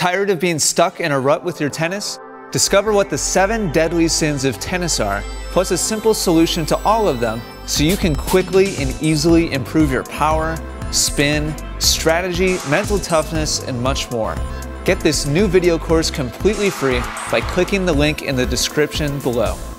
Tired of being stuck in a rut with your tennis? Discover what the 7 deadly sins of tennis are, plus a simple solution to all of them so you can quickly and easily improve your power, spin, strategy, mental toughness, and much more. Get this new video course completely free by clicking the link in the description below.